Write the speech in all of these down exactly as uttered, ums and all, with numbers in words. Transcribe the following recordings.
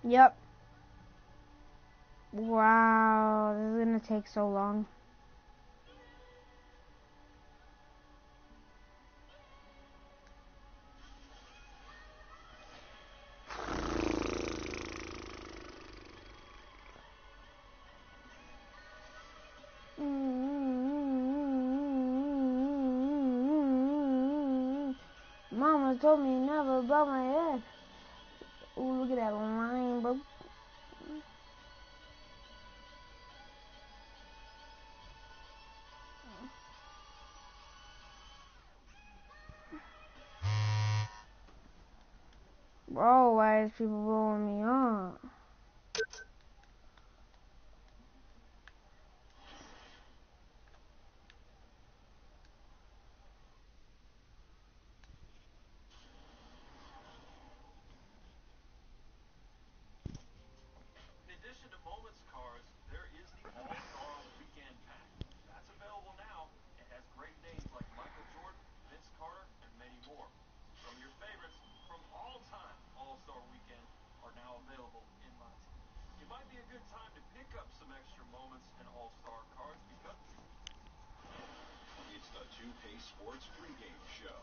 Yep. Wow, this is gonna take so long. Mama told me never bow my head. Ooh, look at that line, bro. Bro, why is people blowing me up? In addition to Moments cards, there is the All-Star Weekend Pack. That's available now. It has great names like Michael Jordan, Vince Carter, and many more. Some of your favorites from all-time All-Star Weekend are now available in my team. It might be a good time to pick up some extra Moments and All-Star cards because it's the two K Sports pregame show.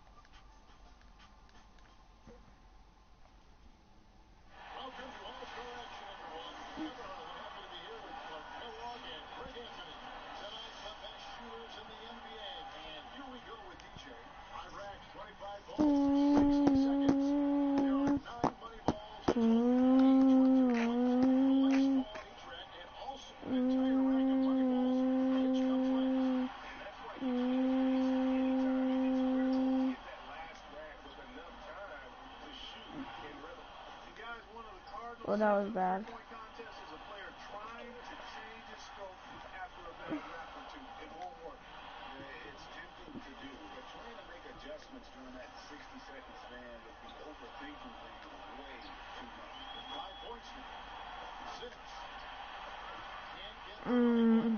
Welcome to All-Star action, everyone. Remember, we're happy to be here with Clark Kellogg and Greg Anthony. Tonight's the best shooters in the N B A. And here we go with D J. Iraq, twenty-five balls, sixty seconds. There are nine money balls, and twelve each with two points. The last ball on each rack, and also an entire rack of money balls. Which comes last? And that's why you can't anytime. It's critical to get that last rack with enough time to shoot in rhythm. And guys, one of the Cardinals' Oh, that was bad. three-point contest is a player trying to change his stroke after a bad rap or two. It won't work. Yeah, it's tempting to do, but trying to make adjustments during that sixty-second span with the overthinking thing way too much. Five points now. Six. Can't get the Mm.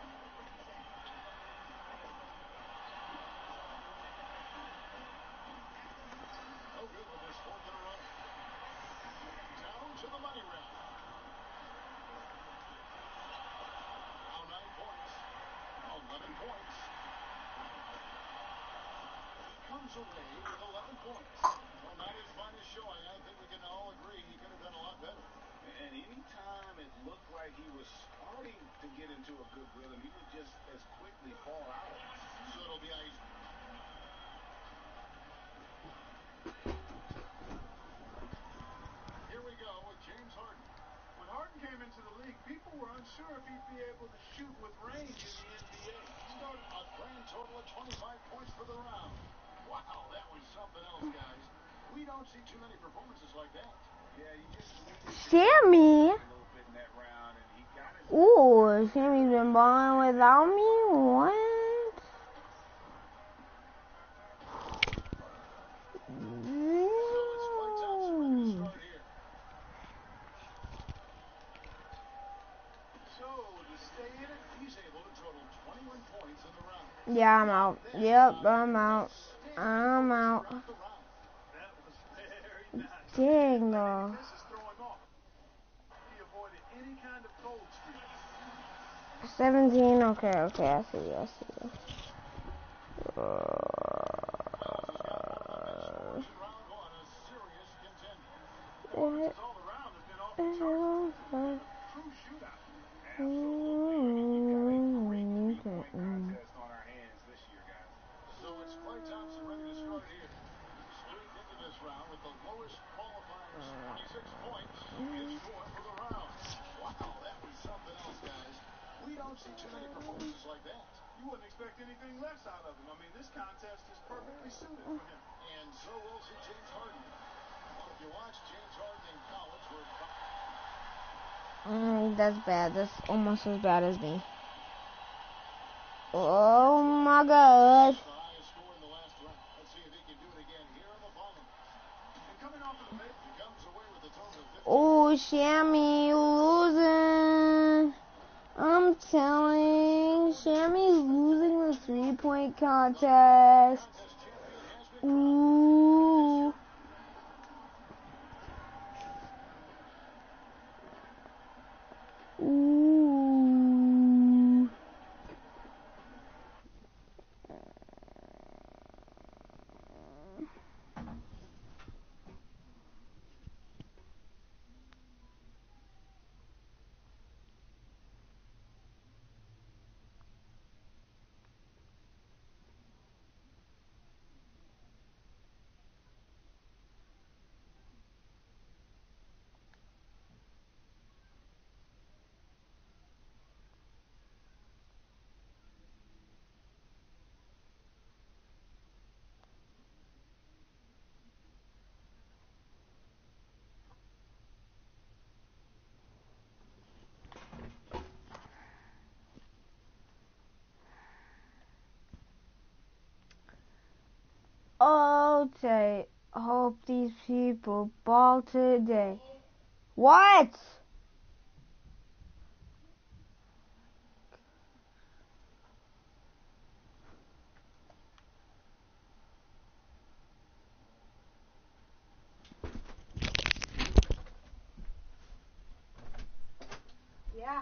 no good with this fourth in a row. Down to the money round. Now nine points. Eleven points. He comes away with eleven points. Well, not his finest showing. I think we can all agree he could have done a lot better. And any time it looked like he was starting to get into a good rhythm, he would just as quickly fall out. So it'll be ice. Here we go with James Harden. When Harden came into the league, people were unsure if he'd be able to shoot with range in the N B A. Started a grand total of twenty-five points for the round. Wow, that was something else, guys. We don't see too many performances like that. Yeah, you just Sammy. a little bit in that round, and he got his. Ooh, Sammy's been balling without me? What? So it's lights out, so ready to start here. So to stay in it, he's able to total twenty-one points in the round. Yeah, I'm out. Yep, I'm out. I'm out. Throughout the round. That was very nice. Dang. Like uh, this is throwing off. He avoided any kind of cold streak. seventeen. Okay, okay, I see you. I see you. Uh, Wells has got one of the best scores in round one, a serious contender. Performances all around have been off the charts. And a true shootout. Absolutely. I mean, we've got a great three-point contest on our hands this year, guys. So it's Klay Thompson ready to start here. Straight into this round with the lowest qualifiers, twenty-six points. His score for the round. Wow, that was something else, guys. We don't see too many performances like that. You wouldn't expect anything less out of him. I mean, this contest is perfectly suited for him. And so will see James Harden. Well, if you watch James Harden in college, we're mm, that's bad. That's almost as bad as me. Oh my God. the highest score in the last round. Let's see if he can do it again here in the finals. And coming off of the bench, he comes away with a total of fifty. Oh, Shammy losing. I'm telling, Shammy's losing the three-point contest. Contest champion has been crowned. Ooh. all day. Hope these people ball today. What? Yeah.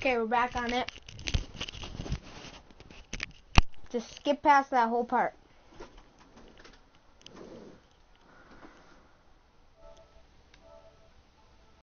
Okay, we're back on it. Just skip past that whole part.